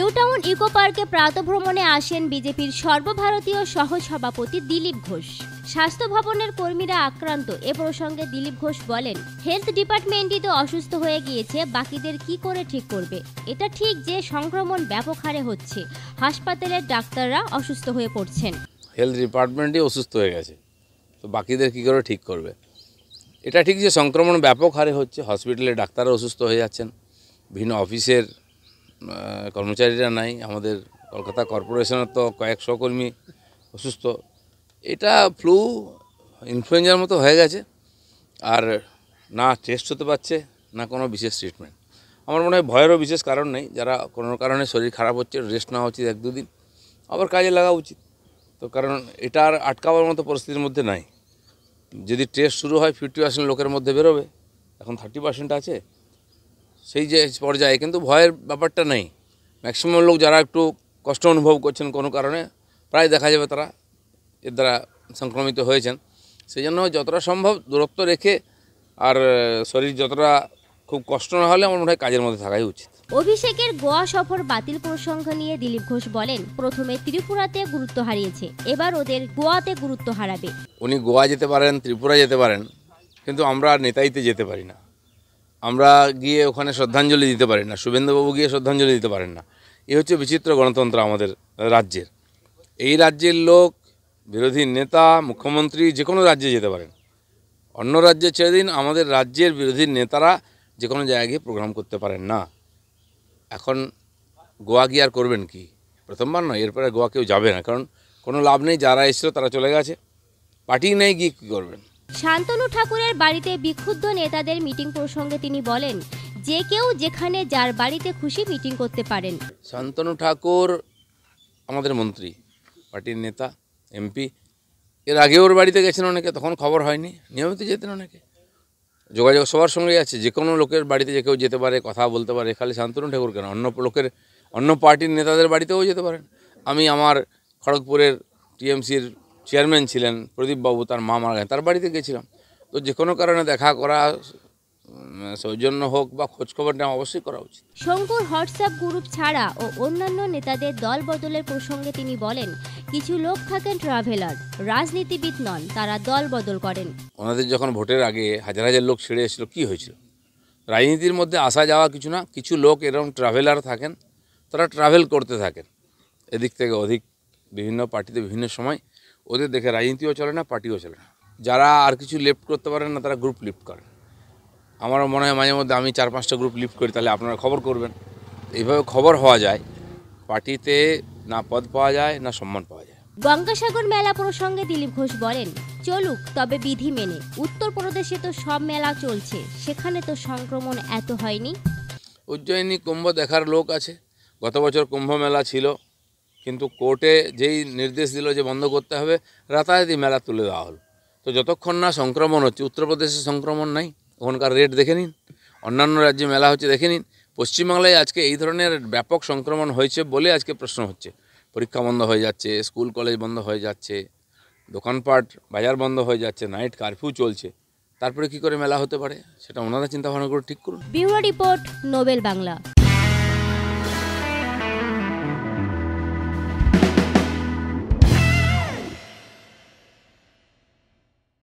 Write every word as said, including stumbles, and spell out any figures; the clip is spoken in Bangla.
নিউ টাউন ইকো পার্কে প্রাতঃভ্রমণে আসেন বিজেপির সর্বভারতীয় সহ সভাপতি দিলীপ ঘোষ। স্বাস্থ্য ভবনের কর্মীরা আক্রান্ত। এ প্রসঙ্গে দিলীপ ঘোষ বলেন, হেলথ ডিপার্টমেন্টই তো অসুস্থ হয়ে গিয়েছে, বাকিদের কি করে ঠিক করবে? এটা ঠিক যে সংক্রমণ ব্যাপক হারে হচ্ছে, হাসপাতালের ডাক্তাররা অসুস্থ হয়ে পড়ছেন। হেলথ ডিপার্টমেন্টই অসুস্থ হয়ে গেছে, তো বাকিদের কি করে ঠিক করবে? এটা ঠিক যে সংক্রমণ ব্যাপক হারে হচ্ছে, হসপিটালে ডাক্তাররা অসুস্থ হয়ে যাচ্ছেন, বিভিন্ন অফিসের কর্মচারীরা নাই, আমাদের কলকাতা কর্পোরেশনের তো কয়েকশো কর্মী অসুস্থ। এটা ফ্লু ইনফ্লুয়েঞ্জার মতো হয়ে গেছে, আর না টেস্ট হতে পারছে, না কোনো বিশেষ ট্রিটমেন্ট। আমার মনে হয় ভয়েরও বিশেষ কারণ নেই। যারা কোনো কারণে শরীর খারাপ হচ্ছে, রেস্ট নেওয়া উচিত এক দুদিন, আবার কাজে লাগা উচিত। তো কারণ এটা আর আটকাবার মতো পরিস্থিতির মধ্যে নাই। যদি টেস্ট শুরু হয় ফিফটি পার্সেন্ট লোকের মধ্যে বেরোবে, এখন থার্টি পার্সেন্ট আছে, সেই যে পর্যায়ে কিন্তু ভয়ের ব্যাপারটা নেই। ম্যাক্সিমাম লোক যারা একটু কষ্ট অনুভব করছেন কোনো কারণে, প্রায় দেখা যাবে তারা এর দ্বারা সংক্রমিত হয়েছেন। সেই জন্য যতটা সম্ভব দূরত্ব রেখে আর শরীর যতটা খুব কষ্ট না হলে আমার মনে হয় কাজের মধ্যে থাকাই উচিত। অভিষেকের গোয়া সফর বাতিল প্রসঙ্গ নিয়ে দিলীপ ঘোষ বলেন, প্রথমে ত্রিপুরাতে গুরুত্ব হারিয়েছে, এবার ওদের গোয়াতে গুরুত্ব হারাবে। উনি গোয়া যেতে পারেন, ত্রিপুরা যেতে পারেন, কিন্তু আমরা নেতাইতে যেতে পারি না। আমরা গিয়ে ওখানে শ্রদ্ধাঞ্জলি দিতে পারি না, শুভেন্দুবাবু গিয়ে শ্রদ্ধাঞ্জলি দিতে পারেন না। এ হচ্ছে বিচিত্র গণতন্ত্র আমাদের রাজ্যের। এই রাজ্যের লোক, বিরোধী নেতা, মুখ্যমন্ত্রী যে কোনো রাজ্যে যেতে পারেন। অন্য রাজ্যে ছেড়ে দিন, আমাদের রাজ্যের বিরোধী নেতারা যে কোনো জায়গায় প্রোগ্রাম করতে পারেন না। এখন গোয়া গিয়ে আর করবেন কি? প্রথমবার নয়, এরপরে গোয়া কেউ যাবে না, কারণ কোনো লাভ নেই। যারা এসেছিল তারা চলে গেছে, পার্টি নেই, গিয়ে কী করবেন? শান্তনু ঠাকুরের বাড়িতে বিক্ষুব্ধ নেতাদের মিটিং প্রসঙ্গে তিনি বলেন, যে কেউ যেখানে যার বাড়িতে খুশি মিটিং করতে পারেন। শান্তনু ঠাকুর আমাদের মন্ত্রী, পার্টির নেতা, এমপি। এর আগে ওর বাড়িতে গেছেন অনেকে, তখন খবর হয়নি। নিয়মিত যেতেন অনেকে, যোগাযোগ সবার সঙ্গেই আছে। যে কোনো লোকের বাড়িতে যে কেউ যেতে পারে, কথা বলতে পারে। খালি শান্তনু ঠাকুর কেন, অন্য লোকের, অন্য পার্টির নেতাদের বাড়িতেও যেতে পারেন। আমি আমার খড়গপুরের টিএমসির চেয়ারম্যান ছিলেন প্রদীপবাবু, তার মা মারা গেছেন, তার বাড়িতে গেছিলাম। তো যে কোনো কারণে দেখা করা, সৌজন্য হোক বা খোঁজখবর নেওয়া অবশ্যই করা উচিত। শঙ্কুর হোয়াটসঅ্যাপ গ্রুপ ছাড়া ও অন্যান্য নেতাদের দল বদলের প্রসঙ্গে তিনি বলেন, কিছু লোক থাকেন ট্রাভেলার, রাজনীতিবিদ নন, তারা দল বদল করেন। ওনাদের যখন ভোটের আগে হাজার হাজার লোক ছেড়ে এসেছিল, কী হয়েছিল? রাজনীতির মধ্যে আসা যাওয়া কিছু না, কিছু লোক এরকম ট্রাভেলার থাকেন, তারা ট্রাভেল করতে থাকেন এদিক থেকে ওদিক, বিভিন্ন পার্টিতে বিভিন্ন সময়। ওদের দেখে রাজনীতিও চলে না, পার্টিও চলে না। যারা আর কিছু লিফট করতে পারেন না, তারা গ্রুপ লিফট করেন। আমারও মনে হয় মাঝে মধ্যে আমি চার পাঁচটা গ্রুপ লিফট করি, তাহলে আপনারা খবর করবেন। এইভাবে খবর হওয়া যায়, পার্টিতে না পদ পাওয়া যায় না সম্মান পাওয়া যায়। গঙ্গাসাগর মেলা প্রসঙ্গে দিলীপ ঘোষ বলেন, চলুক, তবে বিধি মেনে। উত্তরপ্রদেশে তো সব মেলা চলছে, সেখানে তো সংক্রমণ এত হয়নি। উজ্জয়িনী কুম্ভ দেখার লোক আছে। গত বছর কুম্ভ মেলা ছিল, কিন্তু কোর্টে যেই নির্দেশ দিল যে বন্ধ করতে হবে, রাতারাতি মেলা তুলে দেওয়া হলো। তো যতক্ষণ না সংক্রমণ হচ্ছে, উত্তরপ্রদেশে সংক্রমণ নাই, ওখানকার রেট দেখে নিন। অন্যান্য রাজ্যে মেলা হচ্ছে, দেখে নিন। পশ্চিমবাংলায় আজকে এই ধরনের ব্যাপক সংক্রমণ হয়েছে বলে আজকে প্রশ্ন হচ্ছে। পরীক্ষা বন্ধ হয়ে যাচ্ছে, স্কুল কলেজ বন্ধ হয়ে যাচ্ছে, দোকানপাট বাজার বন্ধ হয়ে যাচ্ছে, নাইট কারফিউ চলছে। তারপরে কি করে মেলা হতে পারে, সেটা ওনারা চিন্তা ভাবনা করে ঠিক করুন। Bureau report, Nobel Bangla.